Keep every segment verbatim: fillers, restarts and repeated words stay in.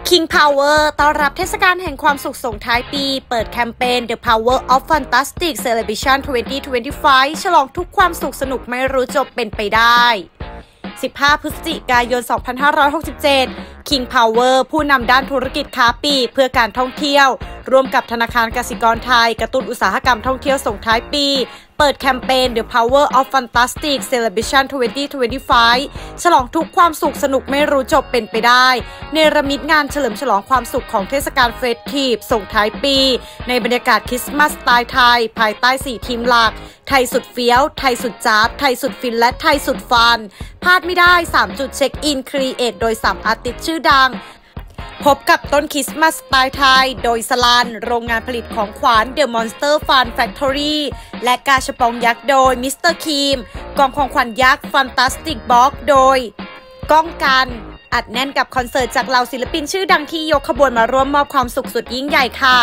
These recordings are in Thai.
King Power ต้อนรับเทศกาลแห่งความสุขส่งท้ายปีเปิดแคมเปญ The Power of Fantastic Celebration สองพันยี่สิบห้า ฉลองทุกความสุขสนุกไม่รู้จบเป็นไปได้ สิบห้า พฤศจิกายน สองพันห้าร้อยหกสิบเจ็ด King Power ผู้นำด้านธุรกิจค้าปลีกเพื่อการท่องเที่ยวร่วมกับธนาคารกสิกรไทยกระตุ้นอุตสาหกรรมท่องเที่ยวส่งท้ายปีเปิดแคมเปญ The Power of Fantastic Celebration สองพันยี่สิบห้า ฉลองทุกความสุขสนุกไม่รู้จบเป็นไปได้เนรมิตงานเฉลิมฉลองความสุขของเทศกาลเฟสทีฟส่งท้ายปีในบรรยากาศคริสต์มาสสไตล์ไทยภายใต้สี่ทีมหลักไทยสุดเฟี้ยวไทยสุดจ๊าบไทยสุดฟินและไทยสุดฟันพลาดไม่ได้สามจุดเช็คอินครีเอทโดยสามอาร์ติสต์ชื่อดังพบกับต้นคริสต์มาสสไตล์ไทยโดยสลันโรงงานผลิตของขวัญ The Monster Fun Factory และกาชปองยักษ์โดยมิสเตอร์คีมกองของขวัญยักษ์ Fantastic Box โดยก้องกันอัดแน่นกับคอนเสิร์ตจากเหล่าศิลปินชื่อดังที่ยกขบวนมาร่วมมอบความสุขสุดยิ่งใหญ่ค่ะ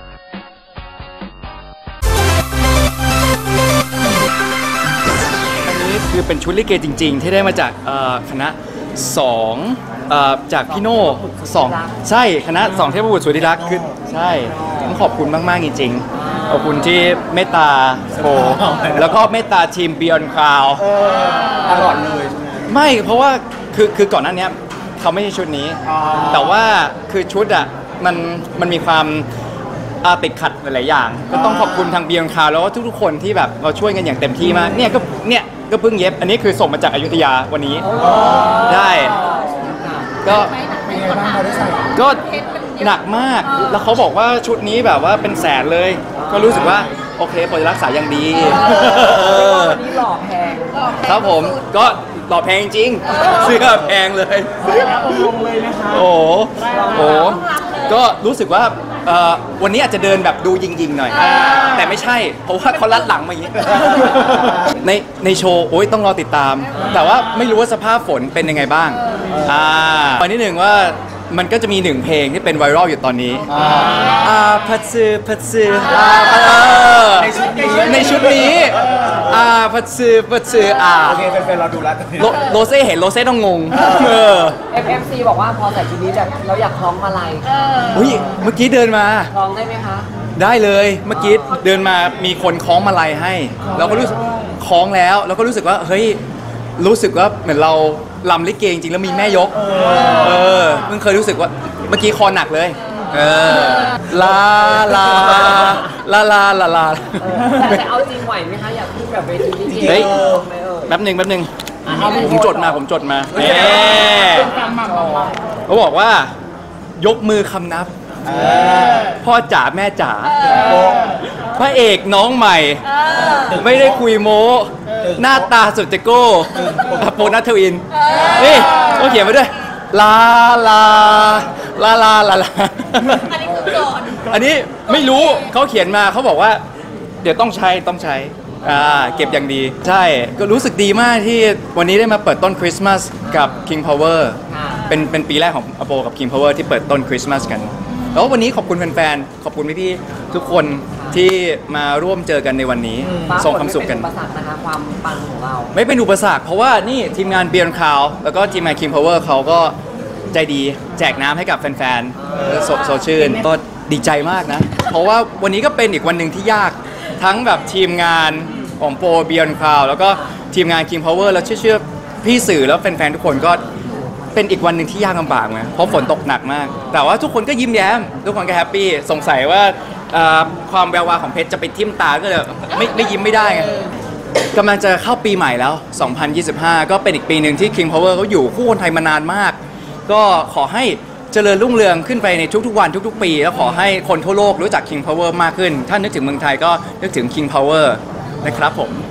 อันนี้คือเป็นชุดลิเกจริงๆที่ได้มาจากคณะสองจากพี่โน่สองใช่คณะสองเทพบุตรสุธิรักษ์คือใช่ต้องขอบคุณมากๆจริงๆขอบคุณที่เมตตาโบแล้วก็เมตตาทีม Beyond Cloud ตลอดเลยไม่เพราะว่าคือคือก่อนหน้านี้เขาไม่ใช่ชุดนี้แต่ว่าคือชุดอ่ะมันมันมีความติดขัดหลายๆอย่างก็ต้องขอบคุณทาง Beyond Cloud แล้วก็ทุกๆคนที่แบบเราช่วยกันอย่างเต็มที่มากเนี่ยก็เนี่ยก็เพิ่งเย็บอันนี้คือส่งมาจากอยุธยาวันนี้ได้ก็ก็หนักมากแล้วเขาบอกว่าชุดนี้แบบว่าเป็นแสนเลยก็รู้สึกว่าโอเคพอจะรักษาอย่างดีวันนี้หล่อแพงครับผมก็หล่อแพงจริงเสื้อแพงเลยลงเลยนะคะโอ้โหก็รู้สึกว่าวันนี้อาจจะเดินแบบดูยิงๆหน่อยแต่ไม่ใช่เพราะว่าเขาลัดหลังมาอย่างนี้ในในโชว์โอ้ยต้องรอติดตามแต่ว่าไม่รู้ว่าสภาพฝนเป็นยังไงบ้างอ่าตอนนี้หนึ่งว่ามันก็จะมีหนึ่งเพลงที่เป็นไวรัลอยู่ตอนนี้อ่าพัดซื้อพัดซื้อในชุดนี้อ่าพัดซื้อพัดซื้ออ่าโอเคเป็นๆเราดูแล้วโรเซ่เห็นโรเซ่ต้องงงเออเอฟ เอ็ม ซี บอกว่าพอใส่ชุดนี้แบบเราอยากคล้องมาลัยอุ้ยเมื่อกี้เดินมาคล้องได้ไหมคะได้เลยเมื่อกี้เดินมามีคนคล้องมาลัยให้เราก็รู้สึกคล้องแล้วเราก็รู้สึกว่าเฮ้ยรู้สึกว่าเหมือนเราลำลิเกจริงแล้วมีแม่ยกเออเพิ่งเคยรู้สึกว่าเมื่อกี้คอหนักเลยเออลาลาลาลาลาลาแต่เอาจริงไหวไหมคะอยากขึ้นแบบเวทีลิเกเฮ้ยแป๊บหนึ่งแป๊บหนึ่งผมจดมาผมจดมาเอ๊เขาบอกว่ายกมือคำนับพ่อจ๋าแม่จ๋าพระเอกน้องใหม่ไม่ได้คุยโม้หน้าตาสุดเจโก้โปนัทเทวินนี่เขาเขียนมาด้วยลาลาลาลาลาลาอันนี้คือก่อนอันนี้ไม่รู้เขาเขียนมาเขาบอกว่าเดี๋ยวต้องใช้ต้องใช้อ่าเก็บอย่างดีใช่ก็รู้สึกดีมากที่วันนี้ได้มาเปิดต้นคริสต์มาสกับ King Power เป็นเป็นปีแรกของอโปกับ King Power ที่เปิดต้นคริสต์มาสกันแล้ววันนี้ขอบคุณแฟนๆขอบคุณพี่ๆทุกคนที่มาร่วมเจอกันในวันนี้ส่งความสุขกันไม่เป็นอุปสรรคนะคะความปังของเราไม่เป็นอุปสรรคเพราะว่านี่ทีมงาน Beyond Cloud แล้วก็ทีมงาน King Power เขาก็ใจดีแจกน้ำให้กับแฟนๆโซชื่นก็ดีใจมากนะเพราะว่าวันนี้ก็เป็นอีกวันหนึ่งที่ยากทั้งแบบทีมงานของโปร Beyond Cloud แล้วก็ทีมงาน King Power แล้วเชื่อๆพี่สื่อแล้วแฟนๆทุกคนก็เป็นอีกวันหนึ่งที่ยากลำบากไงเพราะฝนตกหนักมากแต่ว่าทุกคนก็ยิ้มแย้มทุกคนก็แฮปปี้สงสัยว่าความแวววาวของเพชรจะไปทิ่มตาก็เลยไม่ไม่ยิ้มไม่ได้ไงกำลังจะเข้าปีใหม่แล้วสองพันยี่สิบห้าก็เป็นอีกปีหนึ่งที่ King Power เขาอยู่คู่คนไทยมานานมากก็ขอให้เจริญรุ่งเรืองขึ้นไปในทุกๆวันทุกๆปีแล้วขอให้คนทั่วโลกรู้จัก King Power มากขึ้นถ้านึกถึงเมืองไทยก็นึกถึง King Power นะครับผม